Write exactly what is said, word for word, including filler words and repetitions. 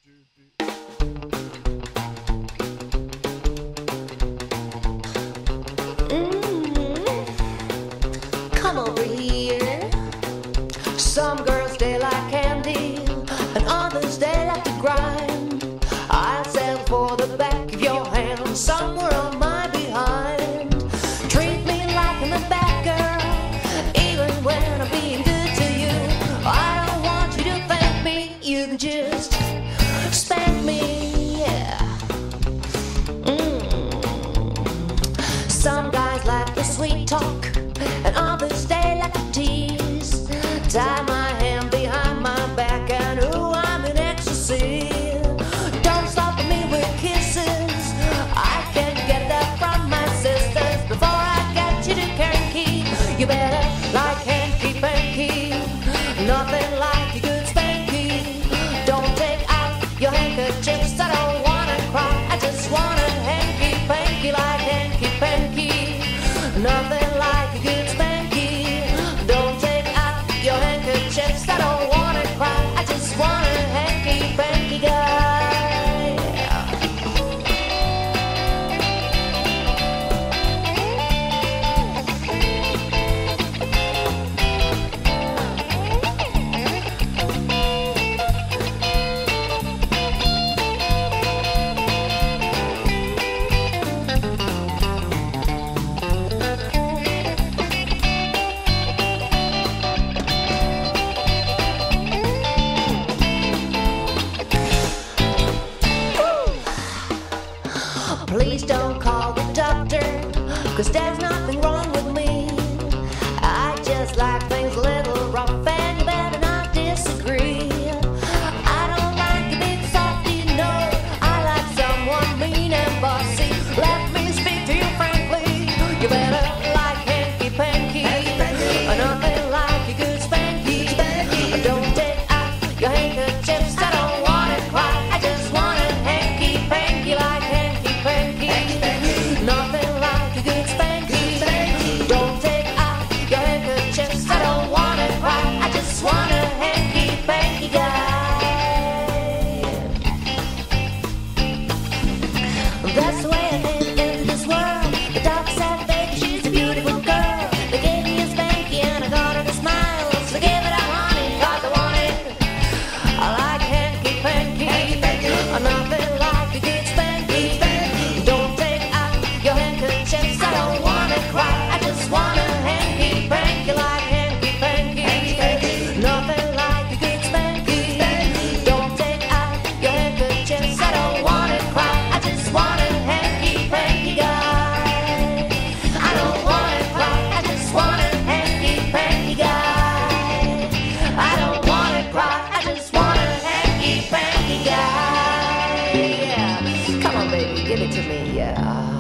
Come over here. Some girls they like candy, and others they like to grind. I'll settle for the back of your hand, somewhere on my behind. Treat me like I'm a bad girl, even when I'm being good to you. I don't want you to thank me, you can just spank me, yeah. Mm. Some guys like the sweet talk, and others they like to tease. Tie my hand behind my back and ooh, I'm in ecstasy. Don't stop me with kisses, I can get that from my sisters. Before I get you to Hanky, you better like Hanky Panky. Nothing like a good spanky. Don't take out your handkerchiefs, I don't wanna cry, I just wanna Hanky Panky like Hanky Panky. Nothing like a good spanky. Don't take out your handkerchiefs, I don't wanna cry, I just want a Hanky Panky guy. Please don't call the doctor, cause there's nothing wrong with me. I just like things a little rough, and you better not disagree. I don't like a big softy, no, I like someone mean and bossy. Let me speak to you frankly, you better like Hanky Panky. Nothing like a good spanky. Don't take out your handkerchiefs, I don't wanna cry, I just want a Hanky Panky like Hanky Panky. Nothing like a good spanky. Don't take out your handkerchiefs, I don't wanna cry, I just want a Hanky Panky guy. That's the way I think in this world. The doctor said, baby, she's a beautiful girl. They gave me a spanky and I got her to smile. So give it a honey, cause I want it. I like Hanky Panky. Nothing like a good spanky. Don't take out your handkerchiefs, I don't wanna cry, I just want a Hanky Panky like Hanky Panky. Nothing like a good spanky. Don't take out your handkerchiefs, I don't wanna cry, I just want a Hanky Panky guy. I don't wanna cry, I just want a Hanky Panky guy. I don't wanna cry, I just want a Hanky Panky guy. Yeah. Come on, baby, give it to me, yeah.